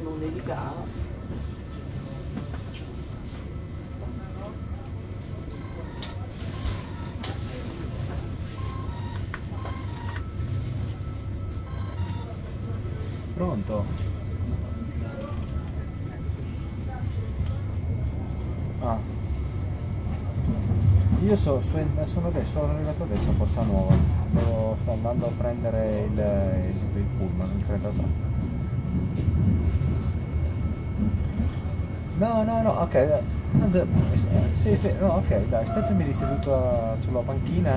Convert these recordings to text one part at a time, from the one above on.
non dedicava. Pronto? Ah. Io sono arrivato adesso a Porta Nuova. Sto andando a prendere il pullman, il 33. No, ok. Sì, no, ok, dai, aspettami lì seduto sulla panchina.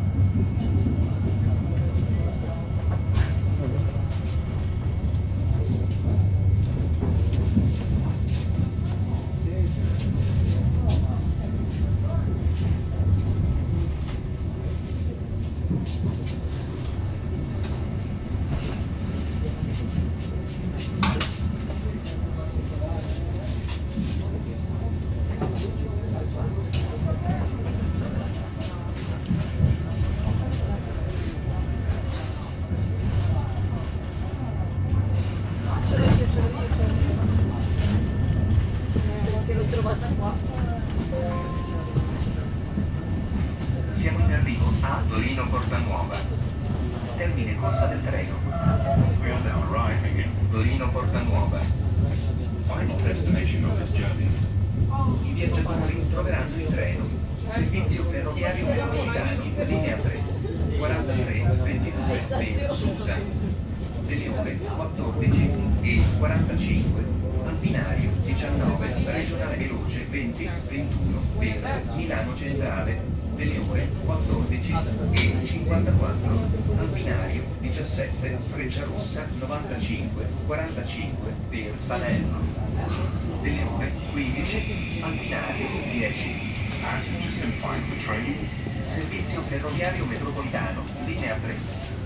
Siamo in arrivo a Torino Porta Nuova. Termine corsa del treno. We are now arriving in Torino Porta Nuova. final destination of this journey. I viaggiatori troveranno il treno. Servizio ferroviario metropolitano, linea 3. 43 22 per Susa. Delle ore 14 e 45. Al binario 19, regionale veloce 20 21 per Milano Centrale. Delle ore 14 e 54. Al binario 17, Frecciarossa 95 45 per Salerno. Delle ore 15 al binario 10. Passengers can find the train Servizio ferroviario metropolitano, linea 3.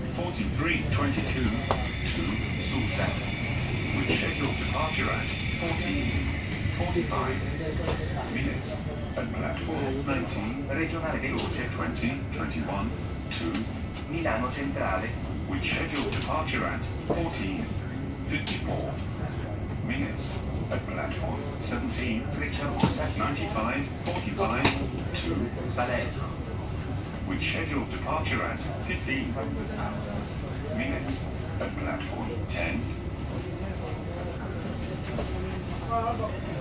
4322 to Susa. with scheduled departure at 14:45 minutes at platform 19, Regionale veloce 2021 to Milano Centrale. with scheduled departure at 14:54 minutes at platform 17, Frecciarossa 95:45 to Salerno. with scheduled departure at 15 minutes at platform 10.